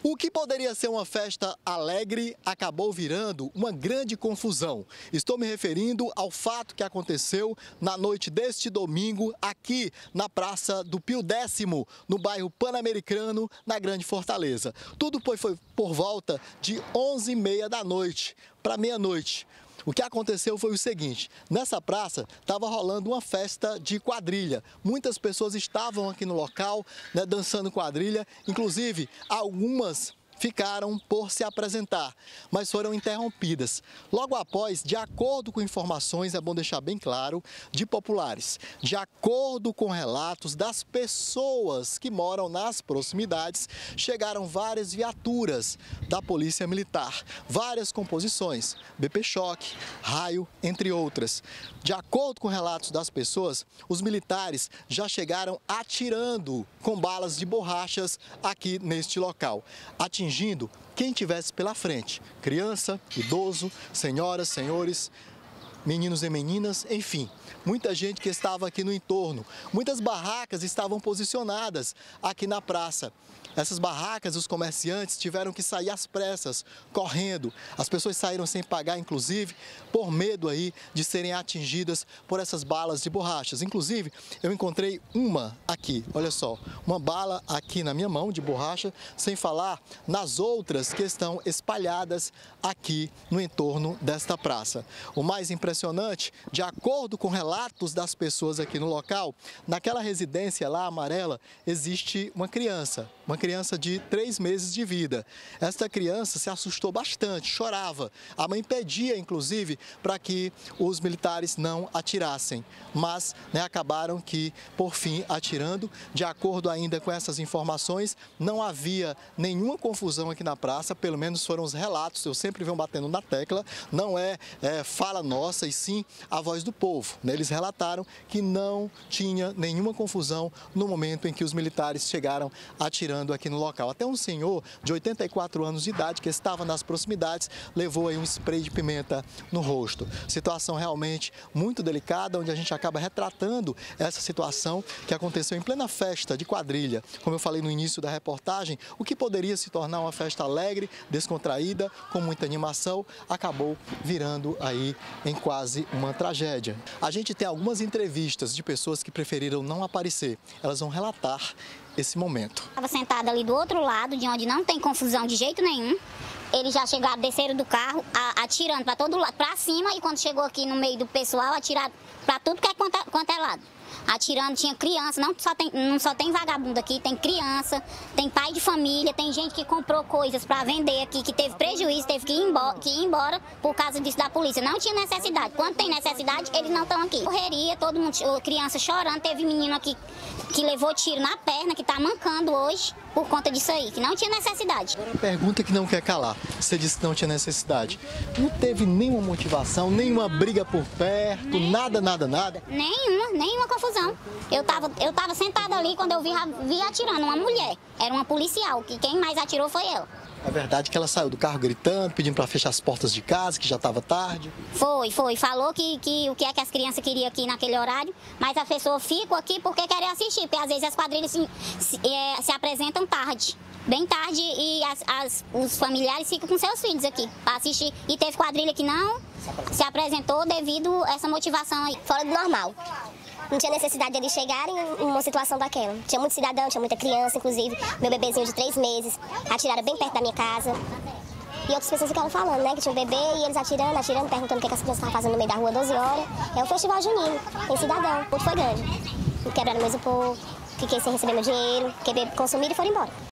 O que poderia ser uma festa alegre acabou virando uma grande confusão. Estou me referindo ao fato que aconteceu na noite deste domingo aqui na Praça do Pio X, no bairro Pan-Americano, na Grande Fortaleza. Tudo foi por volta de 11h30 da noite para meia-noite. O que aconteceu foi o seguinte: nessa praça estava rolando uma festa de quadrilha. Muitas pessoas estavam aqui no local, dançando quadrilha, inclusive algumas ficaram por se apresentar, mas foram interrompidas. Logo após, de acordo com informações, é bom deixar bem claro, de populares, de acordo com relatos das pessoas que moram nas proximidades, chegaram várias viaturas da Polícia Militar, várias composições, BP Choque, Raio, entre outras. De acordo com relatos das pessoas, os militares já chegaram atirando com balas de borrachas aqui neste local, atingindo quem tivesse pela frente, criança, idoso, senhoras, senhores, meninos e meninas, enfim, muita gente que estava aqui no entorno. Muitas barracas estavam posicionadas aqui na praça. Essas barracas, os comerciantes tiveram que sair às pressas, correndo. As pessoas saíram sem pagar, inclusive, por medo aí de serem atingidas por essas balas de borrachas. Inclusive, eu encontrei uma aqui, olha só, uma bala aqui na minha mão de borracha, sem falar nas outras que estão espalhadas aqui no entorno desta praça. O mais impressionante, de acordo com relatos das pessoas aqui no local, naquela residência lá amarela, existe uma criança de 3 meses de vida. Esta criança se assustou bastante, chorava. A mãe pedia, inclusive, para que os militares não atirassem, mas acabaram que, por fim, atirando. De acordo ainda com essas informações, não havia nenhuma confusão aqui na praça, pelo menos foram os relatos, eu sempre venho batendo na tecla, não é fala nossa, e sim a voz do povo. Eles relataram que não tinha nenhuma confusão no momento em que os militares chegaram atirando aqui no local. Até um senhor de 84 anos de idade que estava nas proximidades levou aí um spray de pimenta no rosto. Situação realmente muito delicada, onde a gente acaba retratando essa situação que aconteceu em plena festa de quadrilha. Como eu falei no início da reportagem, o que poderia se tornar uma festa alegre, descontraída, com muita animação, acabou virando aí em quase uma tragédia. A gente tem algumas entrevistas de pessoas que preferiram não aparecer. Elas vão relatar esse momento. Estava sentada ali do outro lado, de onde não tem confusão de jeito nenhum. Eles já chegaram, desceram do carro, atirando para todo lado, para cima, e quando chegou aqui no meio do pessoal, atiraram para tudo que é quanto é lado. Atirando, tinha criança, não só tem vagabundo aqui, tem criança, tem pai de família, tem gente que comprou coisas para vender aqui, que teve prejuízo, teve que ir embora por causa disso da polícia. Não tinha necessidade. Quando tem necessidade, eles não estão aqui. Correria, todo mundo, criança chorando, teve menino aqui que levou tiro na perna, que está mancando hoje por conta disso aí, que não tinha necessidade. Agora a pergunta que não quer calar, você disse que não tinha necessidade. Não teve nenhuma motivação, nenhuma briga por perto, nada? Nenhuma confusão. Eu tava sentada ali quando eu vi atirando uma mulher. Era uma policial, que quem mais atirou foi ela. É verdade que ela saiu do carro gritando, pedindo para fechar as portas de casa, que já estava tarde? Foi. Falou que o que é que as crianças queriam aqui naquele horário, mas a pessoa fica aqui porque querem assistir, porque às vezes as quadrilhas se apresentam tarde. Bem tarde, e os familiares ficam com seus filhos aqui para assistir. E teve quadrilha que não se apresentou devido a essa motivação aí. Fora do normal. Não tinha necessidade de eles chegarem em uma situação daquela. Tinha muito cidadão, tinha muita criança, inclusive. Meu bebezinho de 3 meses. Atiraram bem perto da minha casa. E outras pessoas ficavam falando, né, que tinha um bebê, e eles atirando, perguntando o que as crianças estavam fazendo no meio da rua 12 horas. É um festival junino, em cidadão. Tudo foi grande. Quebraram mesmo o povo, fiquei sem receber meu dinheiro, consumiram e foram embora.